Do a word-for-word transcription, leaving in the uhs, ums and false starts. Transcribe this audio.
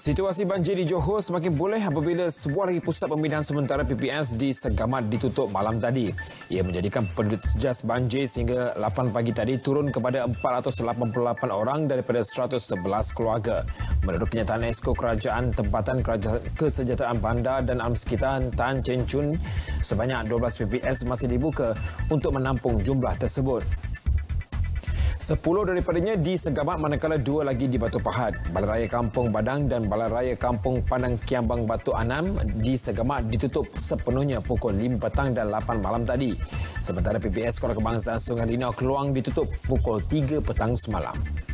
Situasi banjir di Johor semakin boleh apabila sebuah lagi pusat pemindahan sementara P P S di Segamat ditutup malam tadi. Ia menjadikan petugas banjir sehingga lapan pagi tadi turun kepada empat ratus lapan puluh lapan orang daripada seratus sebelas keluarga. Menurut kenyataan Esko Kerajaan Tempatan Kerajaan Kesejahteraan Bandar dan Alam Sekitar Tan Chen Chun, sebanyak dua belas P P S masih dibuka untuk menampung jumlah tersebut. Sepuluh daripadanya di Segamat manakala dua lagi di Batu Pahat. Balai Raya Kampung Badang dan Balai Raya Kampung Padang Kiambang Batu Anam di Segamat ditutup sepenuhnya pukul lima petang dan lapan malam tadi. Sementara P P S Sekolah Kebangsaan Sungai Linau Keluang ditutup pukul tiga petang semalam.